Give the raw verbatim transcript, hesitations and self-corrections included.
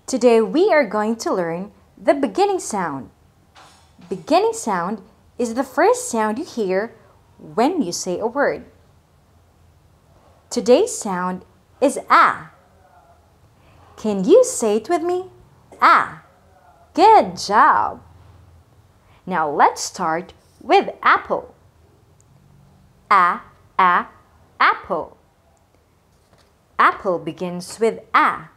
Today we are going to learn the beginning sound. Beginning sound is the first sound you hear when you say a word. Today's sound is ah. Can you say it with me? Ah. Good job. Now let's start with apple. Ah, ah, apple. Apple begins with ah.